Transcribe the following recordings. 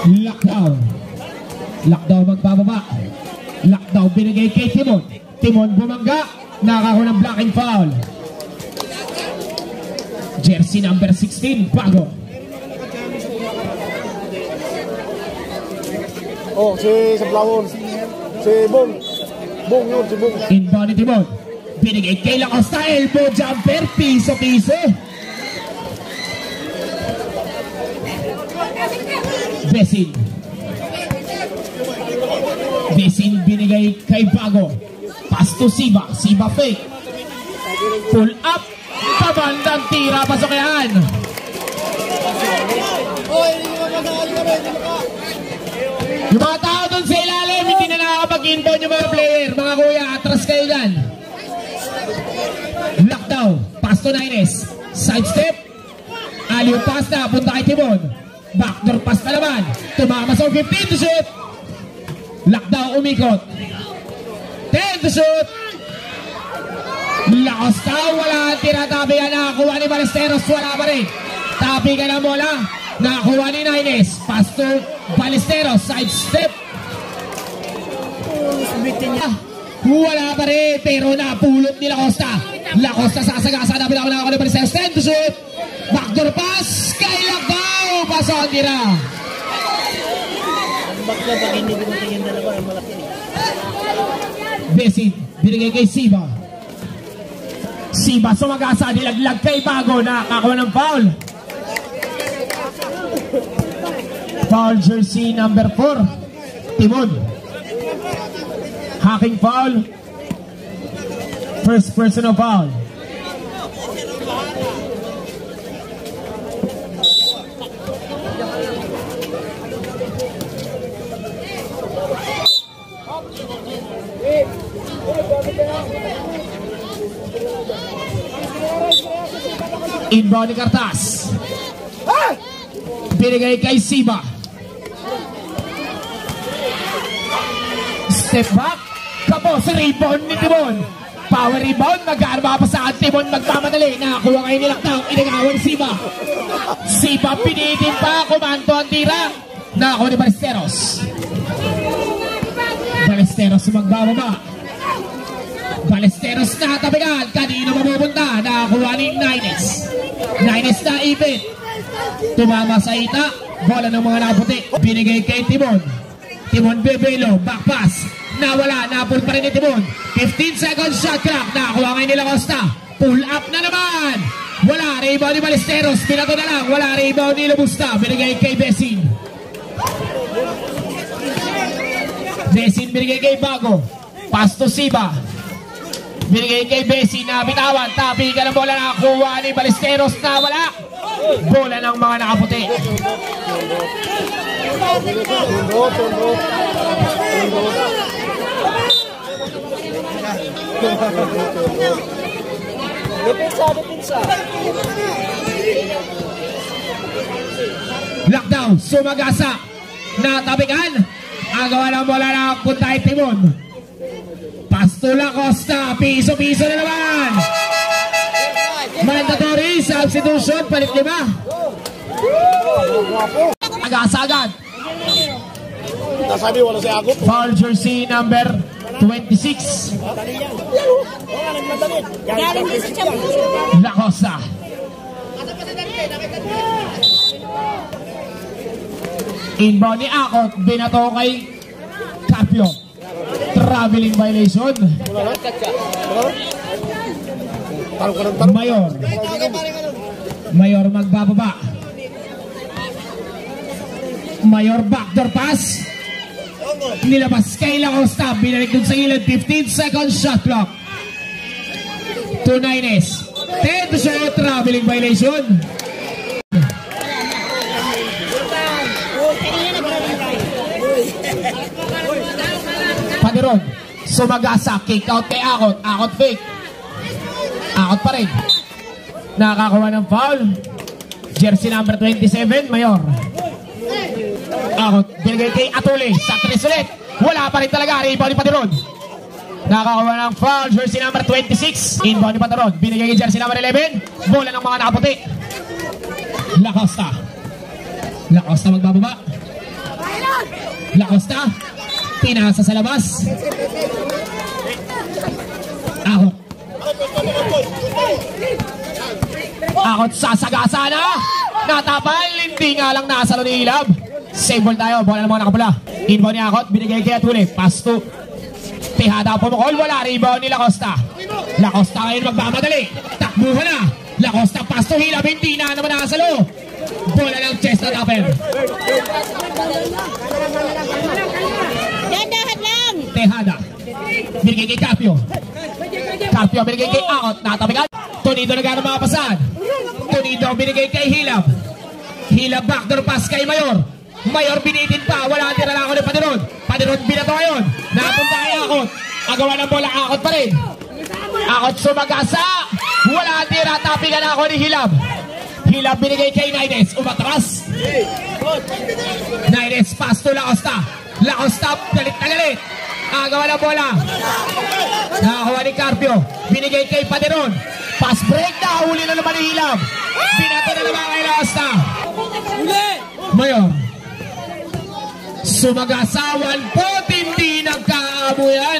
Lockdown. Lockdown magbababa. Lockdown binigay kay Timon. Timon bumangga. Nakakuha ng blocking foul. Jersey number 16, bago. Oh, si Sablawon. Si Bong. Bong yun, si Bong. Inbound ni Timon. Binigay kay Lacosta. Elbow jumper. Piso-piso. Besin. Besin binigay kay Bago. Pass to Siba. Siba fake. Pull up. Pabandang tira. Pasokehan. Yung mga tao dun sa ilalim, hindi na nakakapag-inbound yung mga player. Mga kuya, atras kayo dyan. Lockdown. Pass to Nines. Side step. Aliw pass na. Punta kay Timon. Backdoor pass na naman. Tumama sa 15 to shoot. Lockdown umikot. 10 to shoot. Lacosta. Wala ang tira. Tabi ka nakakuha ni Ballesteros. Wala pa rin. Tabi ka na bola. Nakakuha ni Nines. Pass to Ballesteros. Side step. Wala pa rin. Pero napulot ni Lacosta. Lacosta sasagasa. Tabi na ako nakakuha ni Ballesteros. 10 to shoot. Backdoor pass. Kay Lockdown. Paso ang tira. Besin. Binigay kay Siba. Siba sumagasa. Nilaglag kay Bago. Nakakuha ng foul. Foul jersey number 4. Timon. Hacking foul. First personal foul. Inbound ni Cartas. Binigay kay Siba. Step back. Kapo sa rebound ni Timon. Power rebound. Mag-aano makapasaan. Timon magmamadali. Nakakuha kayo ni Lockdown. Inagawan ni Siba. Siba pinitin pa. Kumanto ang tira. Nakakuha ni Ballesteros. Ballesteros magbababa. Ballesteros na tabigan. Kanino mapupunta? Nakakuha ni Nines. Nines na ipit. Tumama sa ita. Bola ng mga nakaputi. Binigay kay Timon. Timon Bebelo. Back pass. Nawala. Napul pa rin ni Timon. 15 seconds shot clock. Nakakuha ngayon nila Costa. Pull up na naman. Wala. Rebound ni Ballesteros. Pinato na lang. Wala. Rebound ni Labusta. Binigay kay Besin. Besin binigay kay Bago. Pass to Siba. Binigay kay Besin na bitawan. Tapi ka ng bola. Nakakuha ni Ballesteros. Nawala. Bola ng mga nakaputi. Lockdown. Sumagasa. Natabigan. Ang gawa ng bola na punta ay Timon. Pastula Costa. Piso-piso na naman. Mandatory substitution. Palit 5. Agad-agad. Nasabi wala si Agot. Foul jersey number 26. La Costa. Inbound ni Akot. Binato kay Capio. Traveling violation. Mayor. Mayor magbababa. Mayor backdoor pass. Nilabas kay La Costa. Binalik dun sa gilid. 15 seconds shot clock. 2 Nines. 10 to shoot. Traveling violation. Paderon. Sumagasa. Kick out kay Akot. Akot fake. Akot pa rin. Nakakakuha ng foul. Jersey number 27. Mayor. Akot. Binigay kay Atuli. Sa 3 ulit. Wala pa rin talaga. Rebound ni Paderon. Nakakakuha ng foul. Jersey number 26. Inbound ni Paderon. Binigay kay jersey number 11. Bola ng mga nakaputi. La Costa. La Costa magbababa. Lacosta. Tinasa sa labas. Akot. Akot sasagasa na. Natapal. Hindi nga lang nasa ni Hilab. Save ball tayo. Bola na mga nakapula. Inbound ni Akot. Binigay kay Atuli. Pass to Tejada. Pumukol. Wala. Rebound ni Lacosta. Lacosta ngayon magmamadali. Takbuhan na. Lacosta. Pass to Hilab. Hindi na naman nakasalo. Bola ng chest na topper. Dandahan lang. Tejada. Binigay kay Capio. Capio binigay kay Akot. Natabigan. Tonido nagana mga pasan. Tonido binigay kay Hilab. Hilab backdoor pass kay Mayor. Mayor binitin pa. Wala tira lang ako ni Padiron. Padiron binato ngayon. Napunta kay Akot. Agawa ng bola. Akot pa rin. Akot sumagasa. Wala tira. Tapigan ako ni Hilab. Hilab binigay kay Naides. Umatras. Naides pass to Lacosta. Lacosta galit na galit. Agawa ng bola. Nakakuha ni Carpio. Binigay kay Padiron. Pass break na. Huli na naman ni Hilab. Binato na naman kay Lacosta. Mayor. Sumagasawan po. Hindi nagkaabuyan.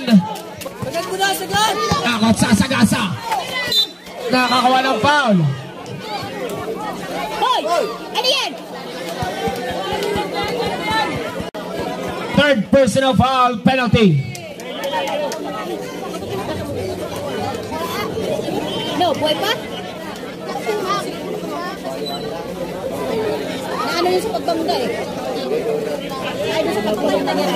Akot sasagasa. Nakakuha ng foul. Hoy! Ano yan? Third personal foul penalty. No, boy pa? Naano yun sa pagbangga eh. Ay, sa pagbangga niya.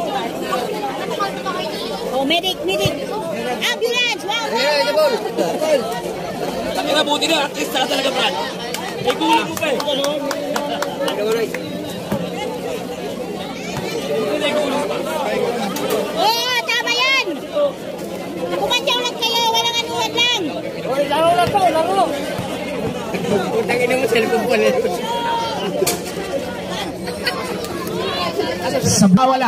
Oh, medic, medic. Ambulance! Wow, wow! Kami nga buti na, at least talaga Brad. May gulo mo pa eh. Oh, tama yan! Kumandyaw lang kayo, walang anuhan lang. Laro lang to, laro. Putangin mo cellphone ko lang. Wala.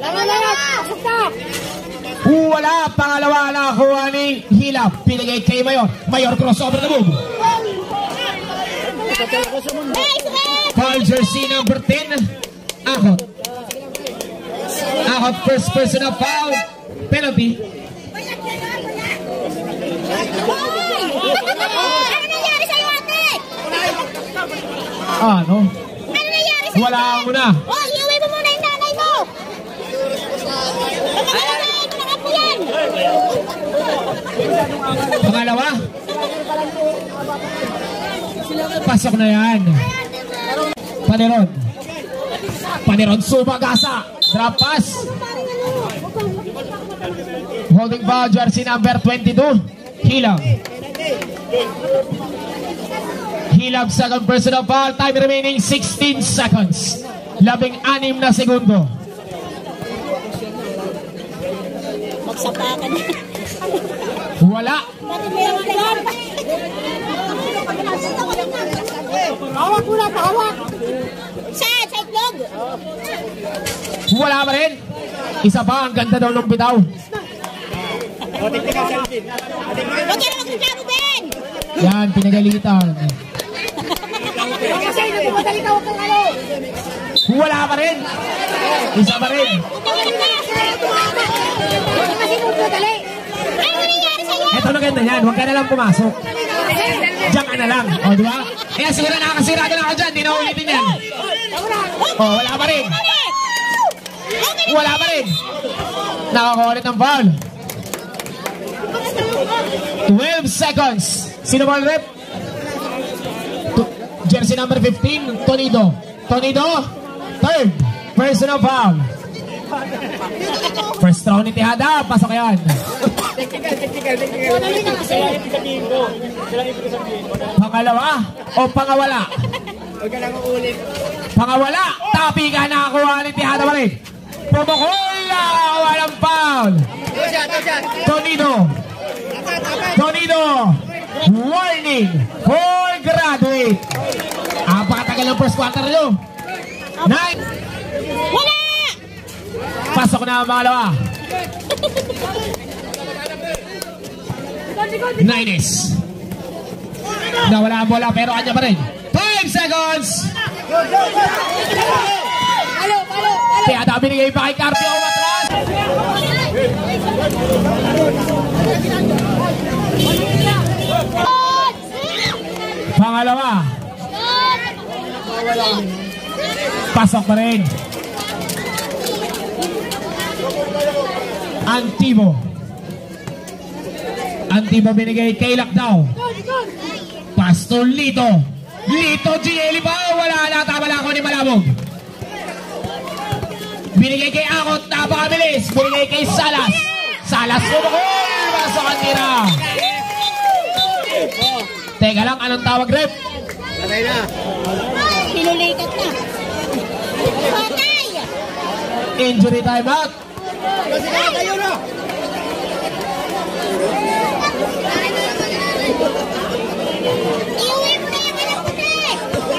Wala. Pangalawa na kuha ni Hilab. Pinigay kay Mayor. Mayor crossover na move. Foul jersey number 10. Akot. Akot first personal foul penalty. Ano nangyari sa'yo, ate? Ano? Ano nangyari sa'yo? Wala mo na. Oh, iuwi mo muna yung nanay mo. Pagkakalain mo ng apo yan. Pangalawa. Pasok na yan. Paniron. Paniron sumagasa. Drop pass. Holding foul jersey number 22. Hilab. Hilab second personal foul. Time remaining 16 seconds. 16 na segundo. Magsapakan na. Wala. Hawak muna, hawak. Saan? Sa itlog? Wala pa rin. Isa pa, ang ganda daw ng bitaw. Huwag ka na magreklamo, Ben! Yan, pinagalitan. Wala pa rin. Isa pa rin. Ito maganda yan. Huwag ka na lang pumasok. Diyan ka na lang. O, di ba? Kaya siguro nakakasirado na ako dyan. Di na ulitin yan. O, wala pa rin. Wala pa rin. Nakakuha ulit ng foul. 12 seconds. Sino ball rep? Jersey number 15, Tonido. Tonido, third personal foul. First round ni Tejada, pasok yan. Pangalawa o pangawala? Pangawala, tapi ka nakakuha ni Tejada pa rin. Pumukol na, walang foul. Tonido. Tonido, warning for graduate. Apakatagal ng first quarter nyo. 9. Wala! Pasok na ang pangalawa. Nines. Nawala ang bola pero kanya pa rin. 5 seconds. Ganda binigay pa kay Carpio, umatras. Pangalawa. Pasok pa rin. Antibo binigay kay Lakdaw. Pastor Lito Gieli ba? Wala na, tama lang ako ni Malabog. Binigay kay Akot, napakabilis. Binigay kay Salas kumukul. Pasok ang tira. Teka lang, anong tawag, rep? Patay na. Pinulikat na. Patay! Injury time out. Kasi kaya tayo na. Iuwi mo na yung anak ko na eh!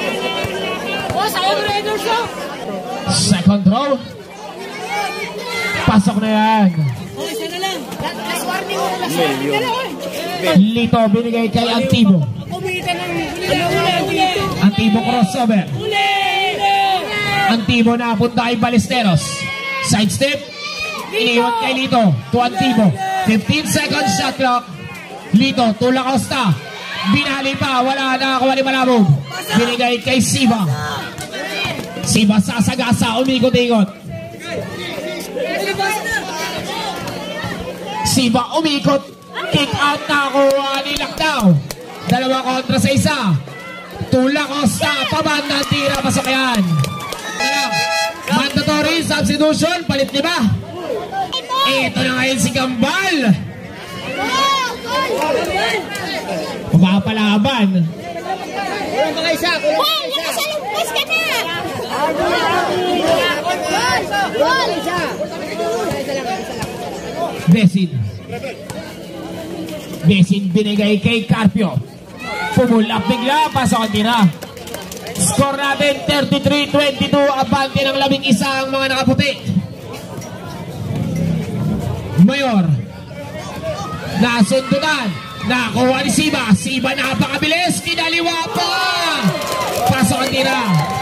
Second throw. Pasok na yan. Lito binigay kay Antibo. Antibo crossover. Antibo na punta kay Ballesteros. Side step. Iniwan kay Lito to Antibo. 15 seconds shot clock. Lito to Lacosta. Binali pa, wala na ako ni Malabog. Binigay kay Siba. Siba sasagasa, umikot-ikot. Siba umikot. Kick out na kuha ni Lakdaw. 2 kontra sa 1. To Lacosta, pabanda tira, pasok yan. Mandatory substitution, palit 5. Ito na ngayon si Gambal. Pumapalaban. Kulang pa kayo isa. Paul, nakasalumpas ka na! Besin binigay kay Carpio. Pumulap bigla, pasok ang tira. Score natin 33-22, abante ng 11 ang mga nakaputi. Mayor nasundutan, nakuha ni Siba napakabilis, kinaliwa pa, pasok ang tira.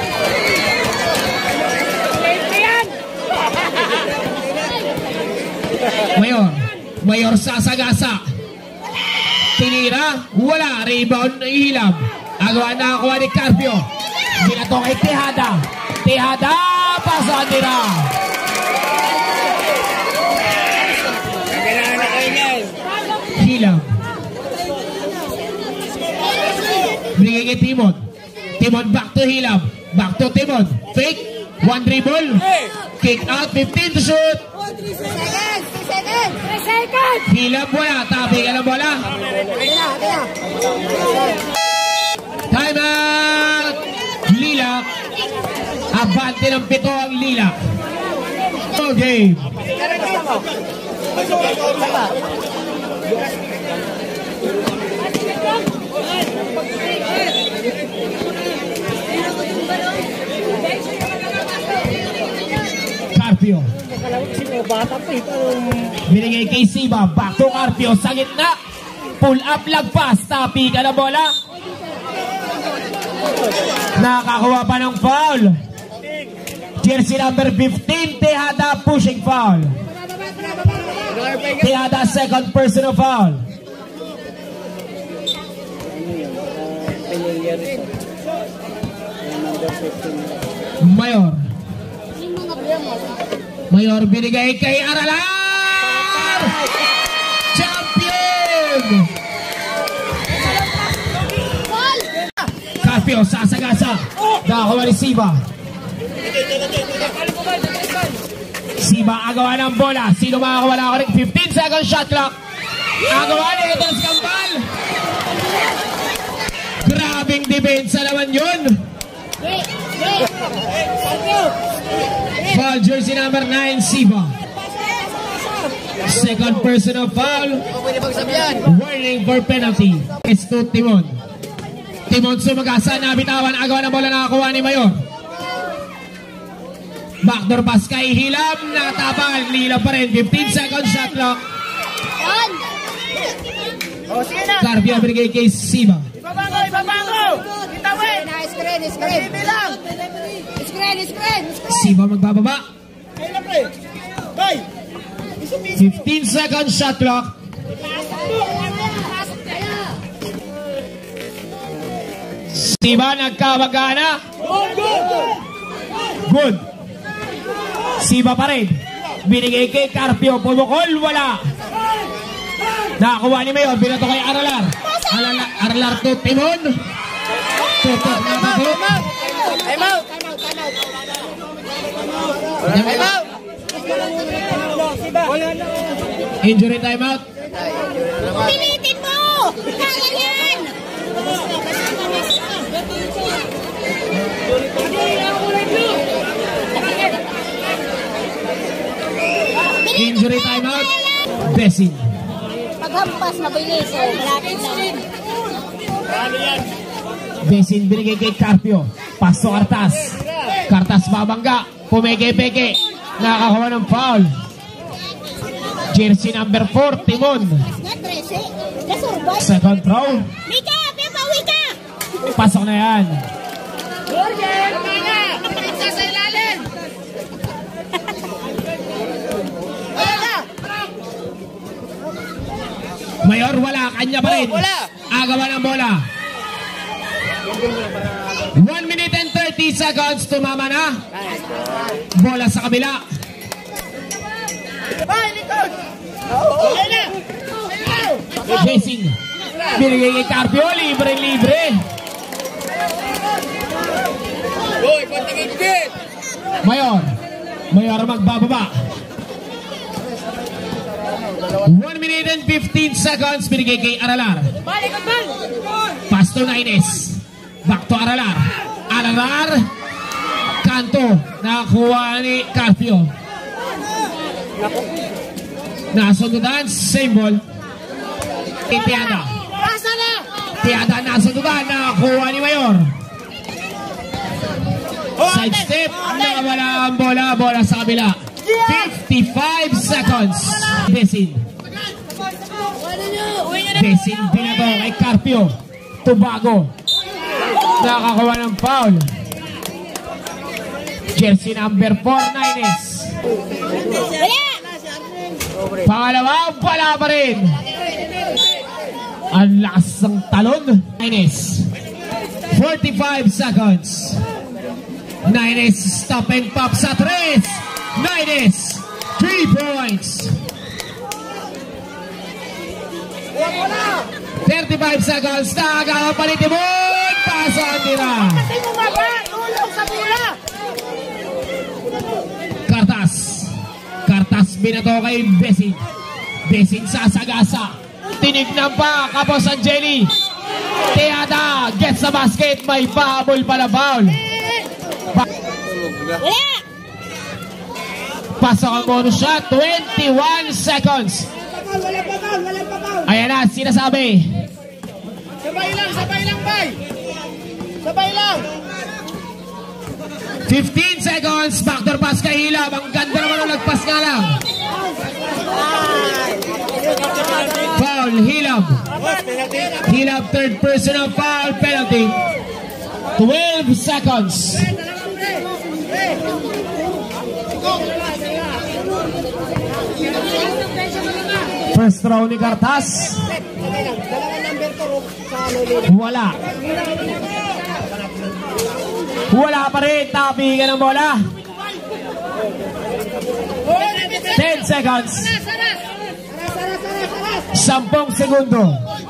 Mayor sasagasa, tinira, wala, rebound na ihilab. Agawa na kuha ni Carpio, binato kay Tejada, pasok ang tira. Hilab. Bigay kay Timon back to Hilab. Back to Timon. Fake. 1 dribble. Kick out. 15 to shoot. 3 seconds! Hilab wala. Tabi ka ng bola. Time out. Lilak. Abante ng 7 ang Lilak. Okay. Carpio binigay kay Siba, back to Carpio sa gitna, pull up, lagpas, tapi ka na bola, nakakuha pa ng foul. Jersey number 15, Tejada, pushing foul. Tejada, second personal foul. Mayor binigay kay Aralar, champion. Carpio sasagasa, nakakuha ni Siba agawa ng bola. Sino makakawa na ako rin? 15 second shot clock. Agawa ni Edels Gambal. Grabing depensa naman yun. Foul jersey number 9, Siba. Second personal foul. Warning for penalty. It's to Timon. Timon sumagasa, nabitawan. Agawa ng bola, nakakuha ni Mayor. Backdoor pass kay Hilab, natapan, Lila pa rin, 15 second shot clock. Carpio binigay kay Siba. Ibabango! Itawin! Screen! Bilang! Screen! Siba magbababa. 15 seconds shot clock. Siba nagkamagana. Good. Siba pa rin. Binigay kay Carpio. Pumukol, wala. Nakakuha ni Mayor. Binato kay Aralar. Aralar to Timon. Tutok na ako. Time out. Injury timeout. Pilitin mo! Kaya yan! Injury timeout. Besing. Paghampas, mabilis. Malapit na. Besing binigay kay Carpio. Paso Kartas. Kartas babangga. Pumeke-peke. Nakakakuha ng foul. Jersey number 4, Timon. Second throw. Mika! Pipawi ka! Pasok na yan. Mayor, wala. Kanya pa rin. Agawan ng bola. 1 minute and 30 seconds. Tumama na. Bola sa kabila. Besing. Binigay kay Carpio. Libre-libre. Mayor magbababa. 1 minute and 15 seconds. Binigay kay Aralar. Pass to Naines. Back to Aralar. Aralar. Kanto. Nakakuha ni Carpio. Nasundudan. Same ball. Tiada. Tiada nasundudan. Nakakuha ni Mayor. Side step. Nakawala ang bola. Bola sa kabila. 55 seconds. Besin. Besin binato kay Carpio. Tubago. Nakakuha ng foul. Jersey number 4, Naines. Pangalawa, wala pa rin. Ang lakas ng talon. Naines. 45 seconds. Naines stop and pop sa 3. Naines, 3 points. 35 seconds. Nakakapalit mo. Pasan nila. Kartas binato kay Besing. Besing sasagasa. Tinignan pa Kapos Angeli. Tiada gets the basket. May pahabol pala foul. Pasok ang bonus shot. 21 seconds. Ayan na, sinasabi. Sabay lang, bay. Sabay lang. 15 seconds. Backdoor pass kay Hilab. Ang ganda naman ang nagpas nga lang. Foul, Hilab. Hilab, third personal foul penalty. 12 seconds. First throw ni Kartas. Wala pa rin. Tapigan ng bola. 10 seconds. 10 segundo.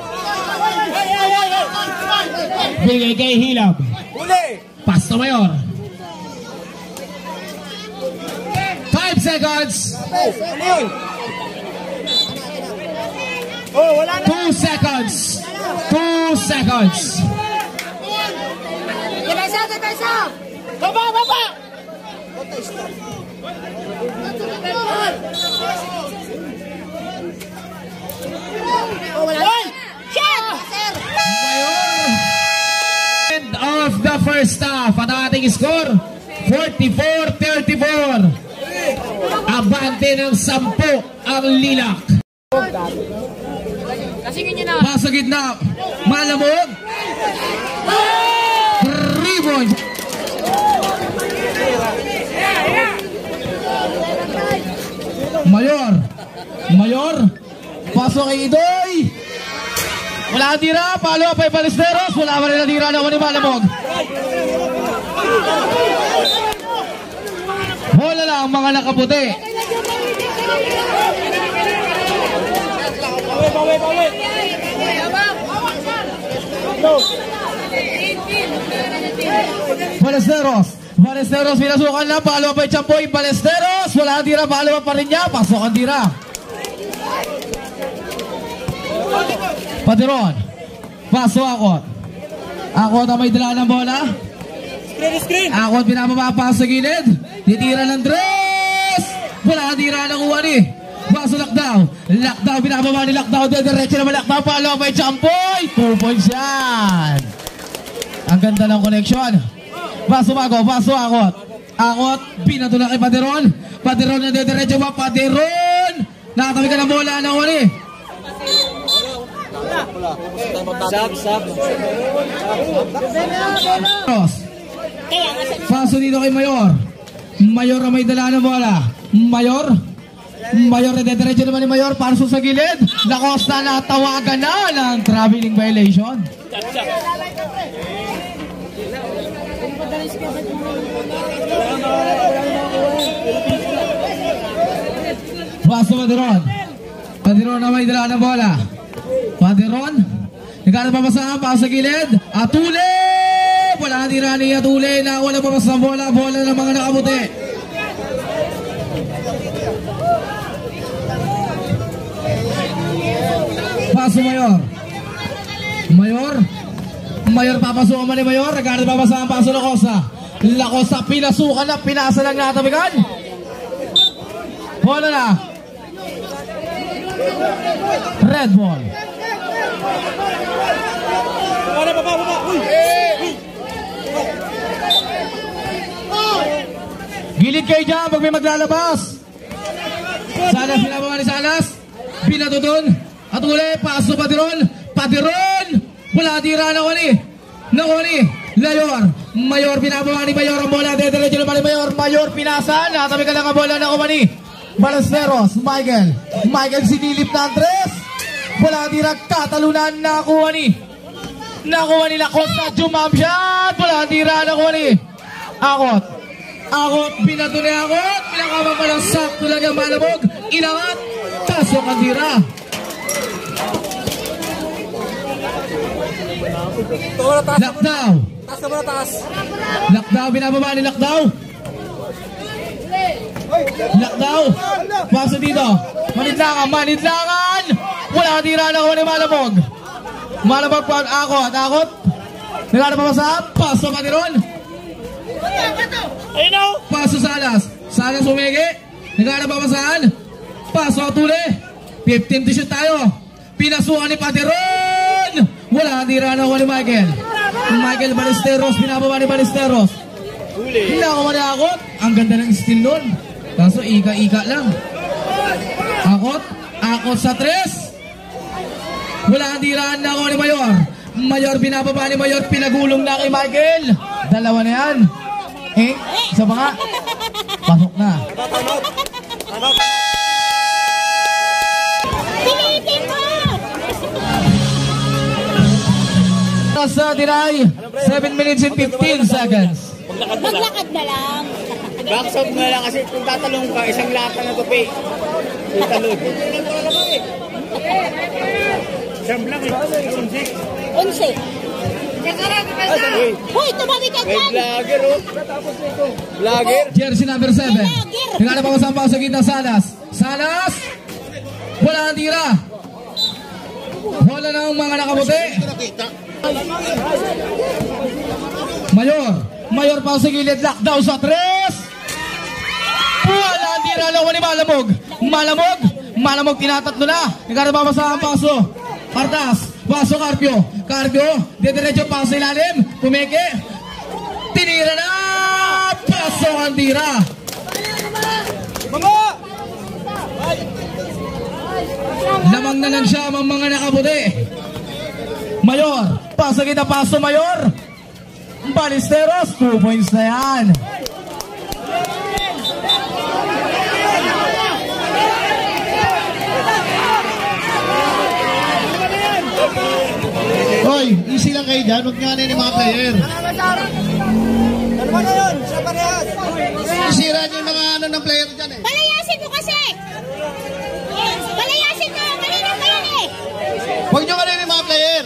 Bigay kay Hilab. Pass to Mayor. 5 seconds. 2 seconds. 2 seconds. Baba! End of the first half. At ang ating score, 44-34. Abante ng 10 ang Lilac. Pasa gitna. Malamog. Rebound. Mayor. Pasok kay Idoy. Wala ang tira. Palo pa yung Ballesteros. Wala pa rin ang tira na ni Malamog. Bola lang ang mga nakaputi. Ballesteros pinasukan na. Palo pa yung Champoy. Ballesteros. Wala ang tira. Palo pa rin niya. Pasok ang tira. Paderon. Paso Akot. Akot ang may dala ng bola. Screen. Akot pinapapapa sa gilid. Titira ng Dres. Wala ang tira ng Uwani. Paso Lakdaw. Pinapapapa ni Lakdaw. Diretso naman Lakdaw. Palo pa yung Champoy. 2 points yan. Ang ganda ng connection. Paso Akot. Akot. Pinatula kay Paderon. Paderon na diretso ba? Paderon. Nakatabi ka ng bola ng Uwani. Sab. Paso dito kay Mayor. Mayor ang may dala ng bola. Mayor na diretso naman ni Mayor. Paso sa gilid. Lacosta na tawagan na ng traveling violation. Paso Paderon na may dala ng bola. Paderon. Nagkano papasahan. Paso sa gilid. Atule. Wala tira ni Atule na wala papasahan bola. Bola ng mga nakabuti. Paso Mayor papasukan man ni Mayor. Nagkano papasahan. Paso Lacosta. Pinasukan na. Pinasa lang natabigan. Bola na. Red ball. Gilid kayo dyan pag may maglalabas. Salas pinababa ni Salas. Pinatudon. At uli. Paso Paderon. Wala tira na Wani. Mayor pinababa ni Mayor. Ang bola. Diretso naman ni Mayor. Mayor pinasa. Natabi ka lang ang bola na Wani. Ballesteros. Michael sinilip na ang Tres. Wala tira. Katalunan. Nakuha ni Lacosta. Jumam shot. Wala tira. Nakuha ni Akot. Binato ni Akot. Pinakabang pa ng sakto lang yung Malamog. Inangat. Pasok ang tira. Lakdaw. Binababa ni Lakdaw. Paso dito. Manidlangan. Wala tira na ko ni Malamog. Malamog pa Akot. Nagano pa sa paso Paderon. Paso Salas umege. Nagano pa saan? Paso Atule. 15 to shoot tayo. Pinasukan ni Paderon. Wala tira na ko ni Michael Ballesteros. Pinababa ni Ballesteros. Nakuha ni Akot. Ang ganda ng steal nun. Kaso ika lang. Akot sa Tres. Wala ang tiraan na ako ni Mayor. Binababa ni Mayor. Pinagulong na kay Michael. Dalawa na yan. Isa pa nga. Pasok na. Pilitin mo! Sa Diray, 7 minutes and 15 seconds. Maglakad na lang. Backside mo lang kasi kung tatalong ka, isang lata na tupi. Italog. Siyam lang eh. 11. Hoy, tumabi ka dyan! Vlogger oh. Vlogger. Jersey number 7. Tingnan pa masamba sa gitna Salas. Wala ang tira. Wala na ang mga nakabuti. Mayor pa sa gilid. Lockdown sa Tres. Wala ang tira lang ni Malamog tinatatlo na. Nagkarababa sa paso. Paso Carpio. Diretso pa sa ilalim. Pumeke. Tinira na. Paso ang tira. Lamang na lang siya ang mga nakabuti. Mayor. Paso kita paso Mayor. Ballesteros. 2 points na yan. dyan, huwag nyo ano yung mga player. Ano ba na yun? Sa parehas. Sisira nyo yung mga ano ng player dyan eh. Palayasin mo kasi! Palayasin mo! Kanina pa yan eh! Huwag nyo ano yung mga player.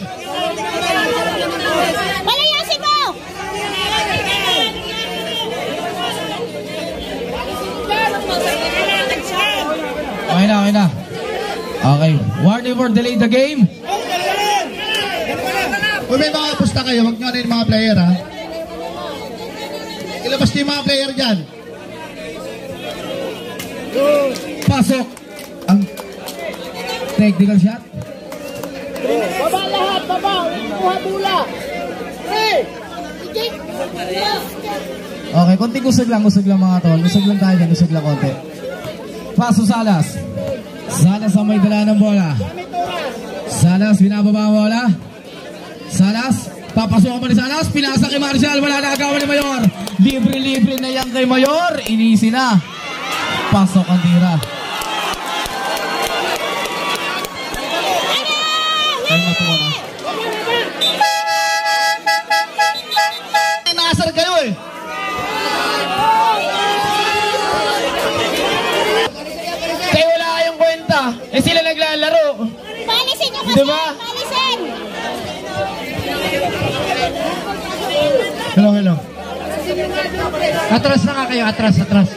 Palayasin mo! Okay na, okay na. Okay, warning for delay the game. Kung may mga pusta kayo, huwag nyo ano yung mga player ha. Ilabas nyo yung mga player dyan. Pasok. Ang technical shot. Baba lahat, baba. Kuha bula. Hey! Okay, konting usog lang mga tol. Usog lang tayo dyan, usog lang konti. Paso Salas. Salas ang may dala ng bola. Salas, binababa ang bola. Salas, papasukan pa ni Salas. Pinasa kay Marshall, wala na agawan ni Mayor. Libre-libre na yan kay Mayor. Inisi na. Pasok ang tira. Ay, matuwa na. Nakasar kayo eh. Kayo wala kayong kwenta. Eh sila naglalaro. Palisin nyo kasi! Diba? Palisin! Hello, hello. Atras na nga kayo, atras.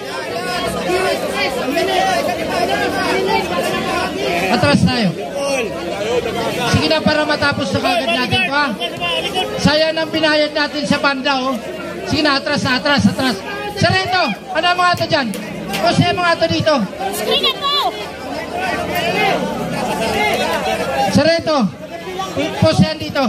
Atras tayo. Sige na para matapos na kagad natin pa. Sayang ang binayad natin sa banda oh. Sige na, atras. Sarento, ano ang mga ito dyan? O siya mga ito dito. Screen mo! Sarento, post yan dito.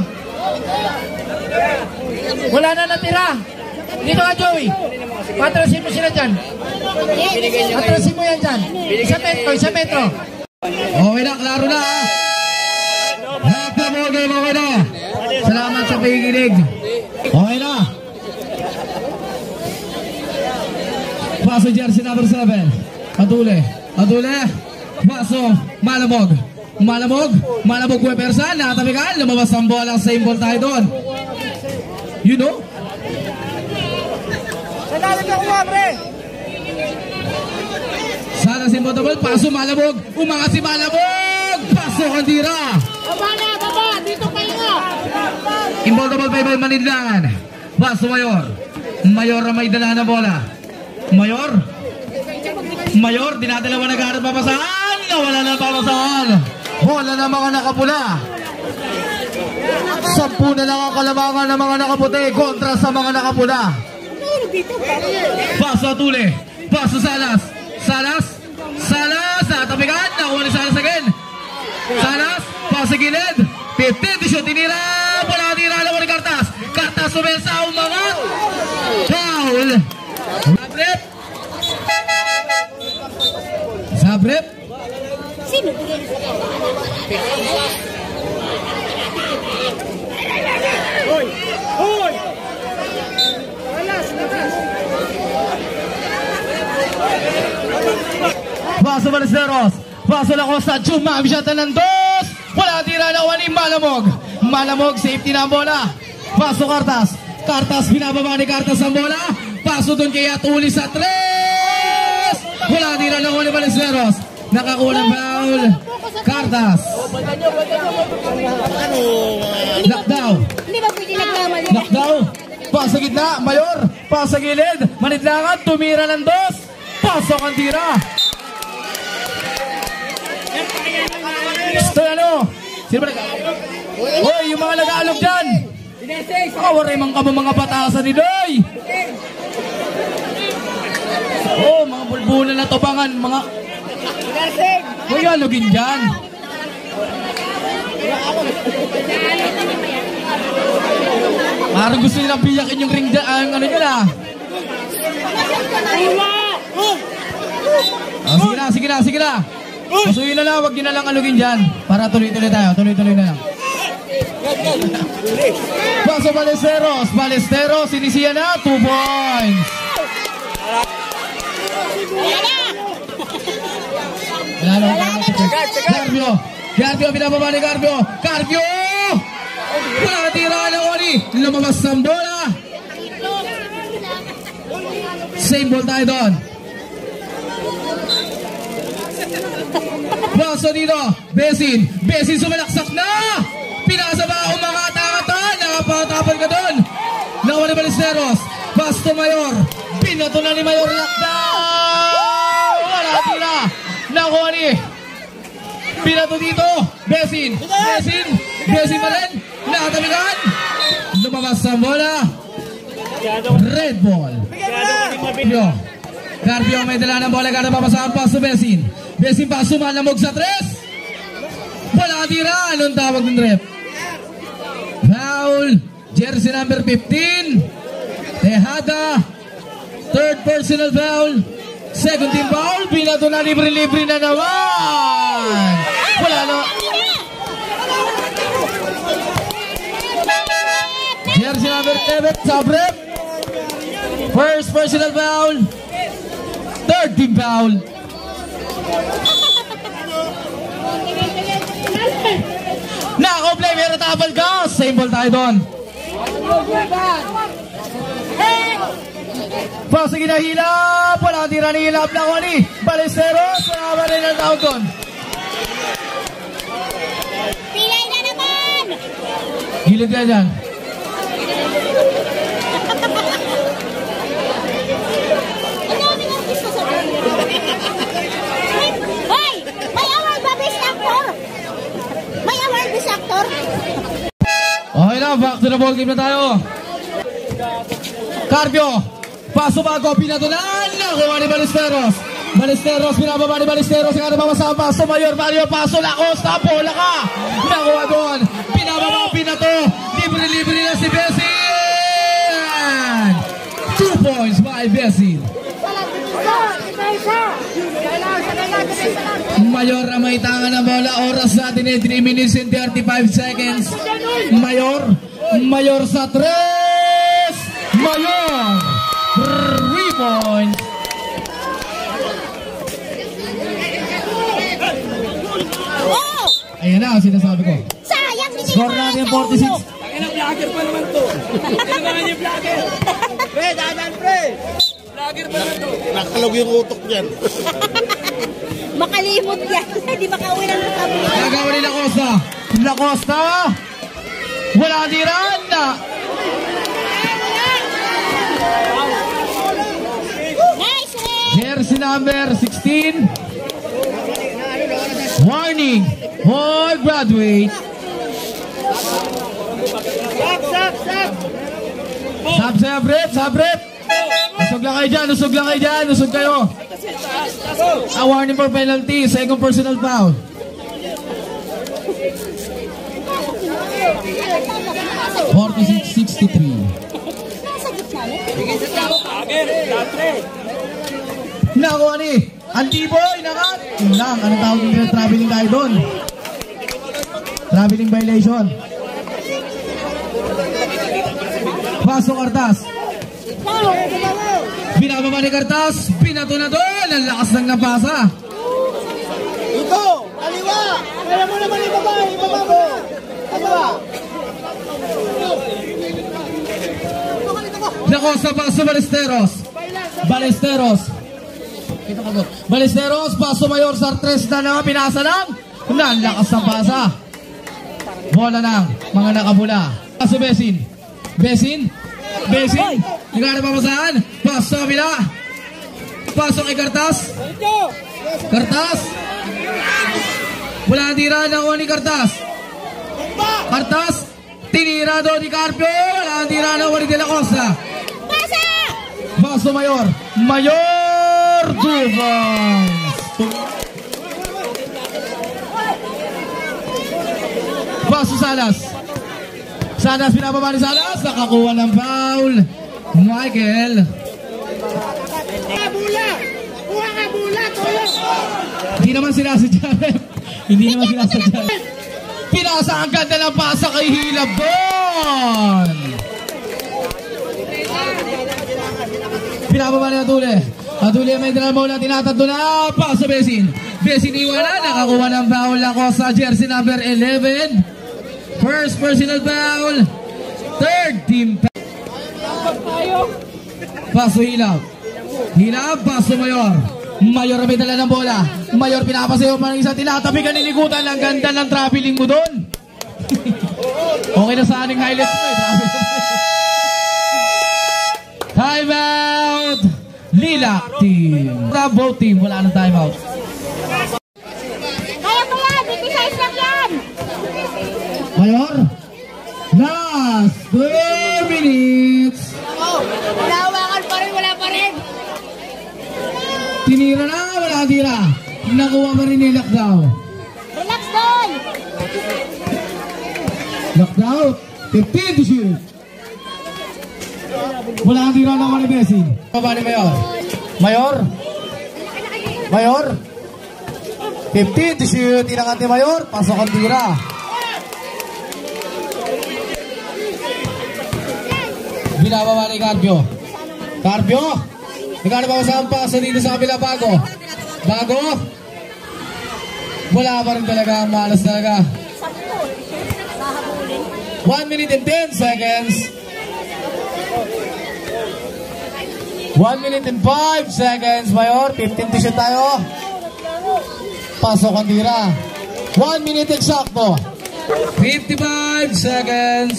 Wala na natira. Dito ka Joey. Patrasin mo sila dyan. Patrasin mo yan dyan. Isa metro. Okay na, klaro na ha. Lahat na mo game, okay na. Salamat sa pakikinig. Okay na. Paso jersey number 7. Atule. Paso, Malamog Webersan. Nakatabigan, lumabas ang bola sa imbol tayo doon. You know? Sandali ka kuha, pre. Sana si Motabal, paso Malamog. Umangat si Malamog. Paso Kandira. Baba. Dito kayo nga. Imbol by Maninlangan. Paso Mayor ang may dala na bola. Mayor, dinadalawa na garap papasahan. Nawala na papasahan. Bola na mga nakapula. 10 na lang ang kalamangan ng mga nakaputi kontra sa mga nakapula. Paso Atule. Paso Salas. Natapigan. Nakuha ni Salas again. Salas. Paso gilid. Titisyo. Tinira. Bola tira. Alam mo ni Cartas. Cartas umesa. Umangat. Foul. Sabrep. Sino? Hoy! Paso Ballesteros. Paso La Costa. Jumamshatan ng 2. Wala tira na ni Malamog. Safety na ang bola. Paso Cartas. Binababa ni Cartas ang bola. Paso doon kay Atuli sa 3. Wala tira na ni Ballesteros. Nakakuha ng foul. Cartas. Knockdown. Hindi ba pwede naglaman? Knockdown. Paso gitna. Mayor. Paso gilid. Manidlangan. Tumira ng 2. Paso Kandira. Ito ano? Sino ba Hoy, yung mga nag-aalog dyan. Waray mang kamo mga batasan ni Doy. Mga bulbulan na tobangan. Mga Hoy, alogin dyan. Parang gusto nilang biyakin yung ring dyan. Ano nyo na? Sige na. Pasuyin na lang, wag nyo na lang alugin dyan. Para tuloy-tuloy tayo, tuloy-tuloy na lang. Paso Ballesteros, sinisiya na, 2 points. Garbio, binababa ni Garbio. Wala na tira na Oni. Lumabas ang bola. Same ball tayo doon. Baso dito. Besin sumalaksak na. Pinasa ba ang mga tangatan. Nakapatapan ka doon. Nakuha ni Ballesteros. Basto Mayor. Pinato na ni Mayor. Lockdown. Wala tira. Nakuha ni. Pinato dito. Besin pa rin. Nakatabigan. Lumabas ang bola. Red ball. Carpio may dala ng bola. Kada papasahan pa sa Besin. Besin pa sumalamog sa 3. Wala tira. Anong tawag ng rep? Foul. Jersey number 15. Tejada. Third personal foul. Second team foul. Pinato na libre-libre na naman. Wala na. Jersey number 7. Sabrep. First personal foul. Third team foul. Naka-play, meron tabal ka. Same ball tayo doon. Pasa ginahilap. Wala tira ni hilap na Oni. Ballesteros. Wala ba rin ang tawag doon? Pilay na naman! Gilid ka dyan. Hoy! May award ba best actor? May award best actor? Okay na, back to the ball game na tayo. Carpio, paso bago, pinatunan. Nakuha ni Ballesteros. Pinababa ni Ballesteros. Ang nababasa ang paso, Mayor, paso, Lacosta, bola ka. Nakuha doon. Pinababa, pinato. Libre na si Besin. 2 points by Besin. Mayor na may tangan ng bola. Oras natin ay 3 minutes and 35 seconds. Mayor sa 3. Mayor 3 points. Oh! Ayan na ang sinasabi ko. Sayang din Score natin 46. Tangin ang vlogger pa naman to. Kailangan niya vlogger. Pre, dadan pre. Vlogger pa naman to. Nakalog yung utok niyan. Makalimot yan. Hindi makauwi ng tabi. Gagawin ni Lacosta. Wala tiran na. Nice win! Jersey number 16. Warning. All graduate. Sabrep. Usog lang kayo dyan. Usog kayo. A warning for penalty. Second personal foul. (46-63). Nasa gitna mo. Vlogger, vlogger. Nakuha ni Antiboy. Nakat. Yun lang. Anong tawag nyo? Traveling tayo doon. Traveling violation. Pasok Cartas. Binababa ni Cartas. Pinato na doon. Ang lakas ng napasa. Ito, kaliwa. Kaya mo naman ibaba mo. Kaliwa. Lacosta paso Ballesteros. Paso Mayor sa 3 na naman. Pinasa lang. Ang lakas ng pasa. Bola ng mga nakabula. Paso Besin. Nagkana pamasaan. Paso kabila. Paso kay Cartas. Wala ang tira na ni Cartas. Tinira doon ni Carpio. Wala ang tira na ni De La Costa. Paso Mayor 2 points. Paso Sanas, pinababa ni Sanas. Nakakuha ng foul. Michael. Hindi naman sila sa Jarep. Pinasa ang ganda ng pasa kay Hilab doon. Pinababa ni Atule may dala bola. Tinatado na. Paso Besin iwala. Nakakuha ng foul ako sa jersey number 11. First personal foul. Third team foul. Paso Hilab. Hilab, paso Mayor. Mayor may dala ng bola. Mayor pinapasayo pa ng isang tinatabi ka nilikutan. Ang ganda ng traveling mo doon. Okay na sa aning highlights mo. Time out. Lilac team. Both team, wala ng time out. Kaya ko yan, 56 lang yan. Mayor. Last 2 minutes. Hinahawakan pa rin, wala pa rin. Tinira na, wala tira. Nakuha pa rin yung lockdown. Relax doon. Lockdown. 15 to shoot. Wala ang tira na ako ni Bessie. Baba ni Mayor. Mayor. Mayor. 15 to shoot. Tinangat ni Mayor. Pasok ang tira. Binababa ni Carbio. Carbio. Magkano ba sa paso dito sa kabila bago? Bago? Wala pa rin talaga. Malas talaga. 1 minute and 10 seconds. 1 minute and 5 seconds, Mayor. 15 to shoot tayo. Pasok ang tira. 1 minute exacto. 55 seconds.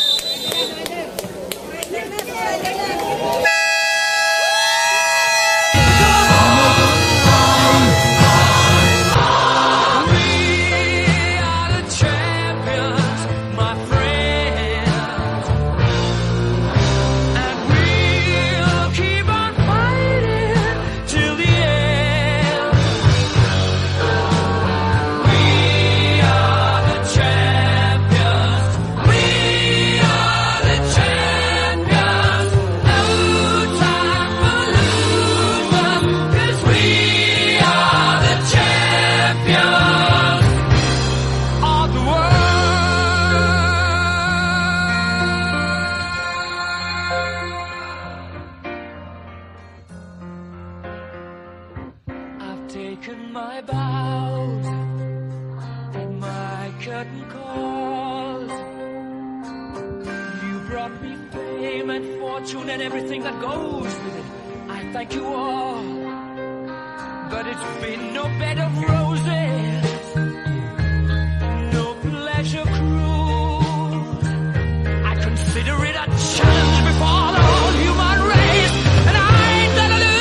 Taken my bows and my curtain calls. You brought me fame and fortune and everything that goes with it. I thank you all, but it's been no bed of roses, no pleasure cruise. I consider it a challenge before the whole human race, and I ain't gonna lose.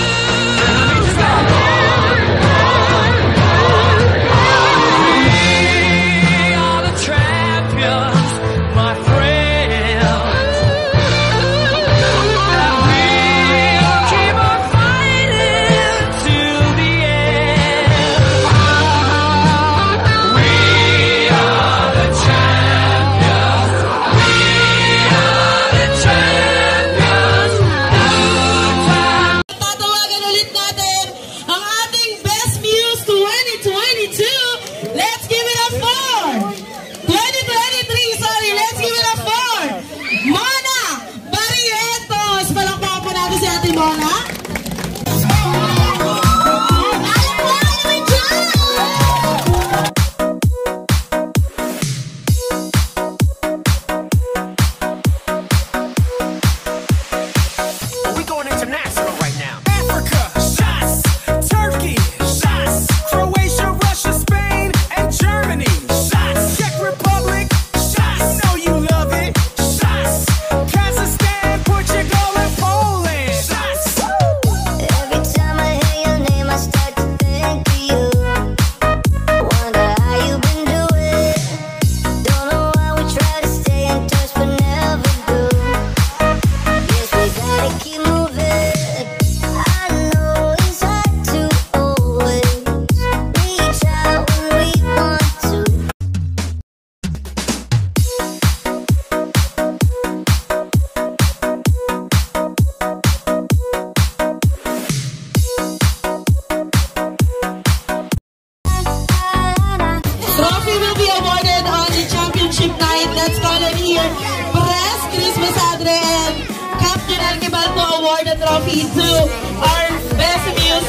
Trophy to our Best Muse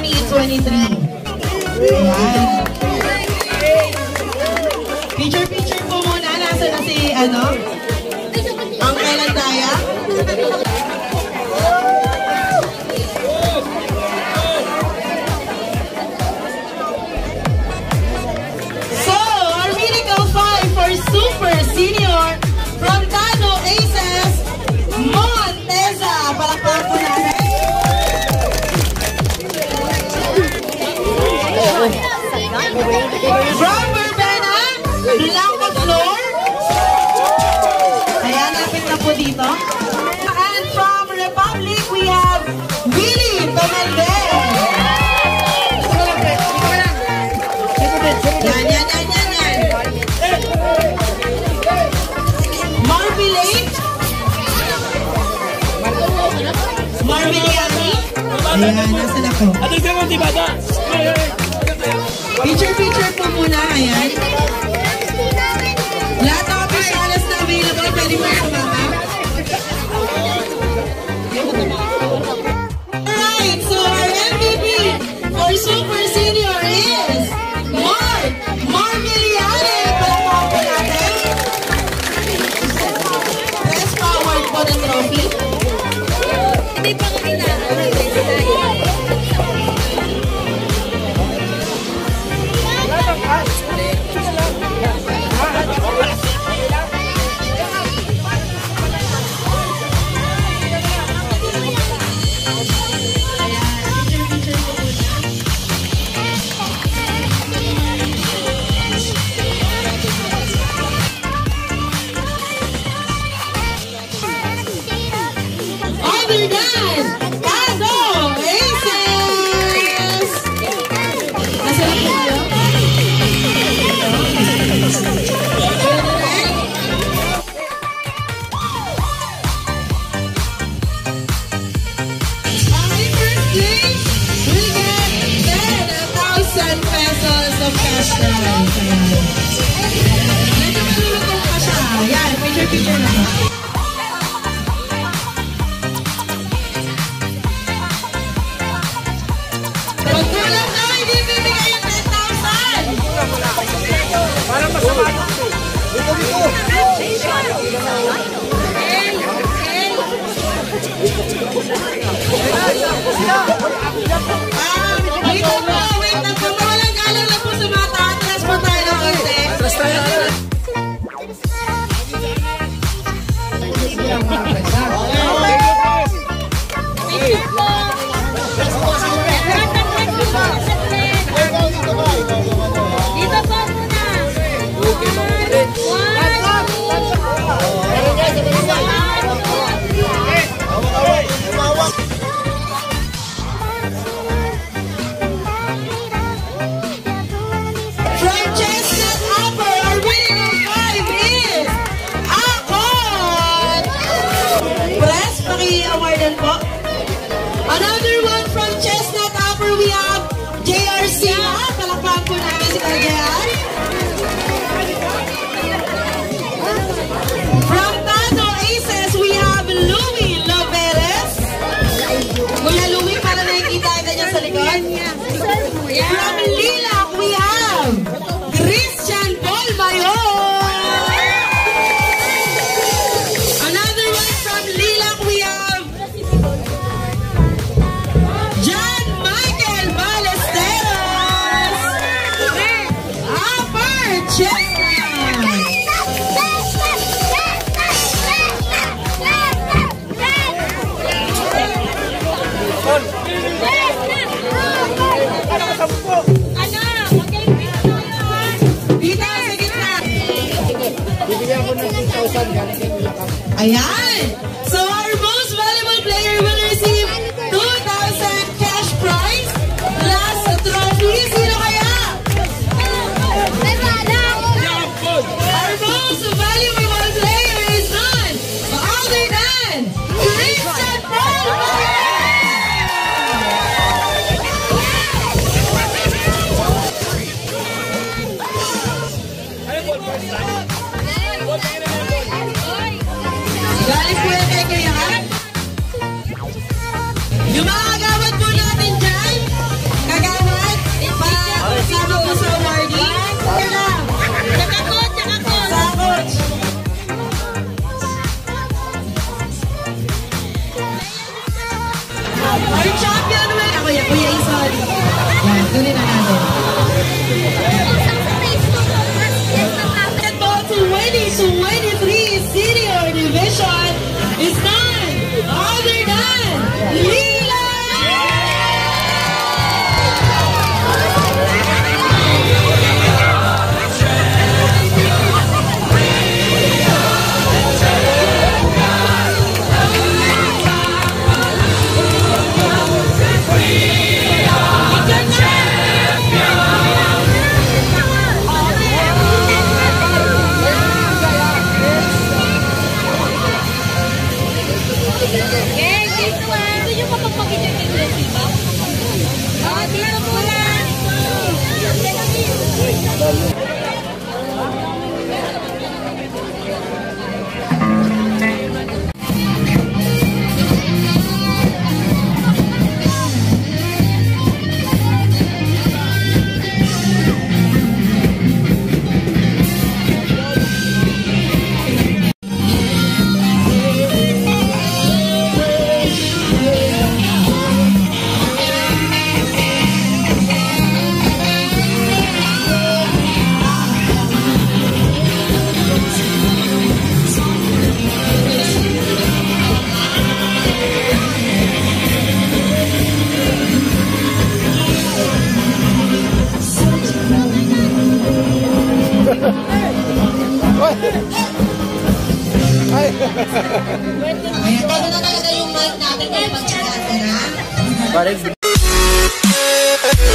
2023. Ayan. Picture po muna. ano? Ang Kailandaya? So, our Miracle 5 for Super Senior from Tano Aces, Monteza. Palakpakan po natin. From Verbena, Blanco Floor. Ayan, lapit na po dito. And from Republic, we have Willie Tomaldez. Yan. Marmalade. Marmeliani. Ayan, nasa na po. Ano yung mga tibada? Picture po muna, ayan. Lahat ng officials na available, pwede mo sumama. Alright, so our MVP for Super Senior is Marmeliani. Palakpakan po natin. Press forward po ng trophy. Hindi pa kanina. Other than Tano Aces! Nasa lang po kayo? Ang first place will get 10,000 pesos of cash prize. Medyo malulutong pa siya. Yan, picture na. Pagkulang na, hindi bibigay yung 10,000! Parang masama dito. Wait na po. Mawalang galang lang po sa mata. Atras po tayo ng konti. Dito po muna. From Chestnut Upper, our winning of 5 is Akon! Press, paki-awardan po. Another one from Chestnut Upper, we have JRC. Palakpakan po namin si JR. From Tano Aces, we have Louie Loveres. Kuya Louie, para nakikita ka niya sa likod. From Lilac, we have Christian Paul Mayor. Another one from Lilac, we have John Michael Ballesteros. Upper Chestnut. Dito sa gitna. Bibigyan ko ng 2,000 galing kay Kuya Kang. Ayan! So our most valuable player will receive 2,000 cash prize plus a trophy. Sino kaya? Our most valuable player is none other than Christian Paul. Galing Ayan, tago na talaga yung mic natin kaya pag-sinasin, ha?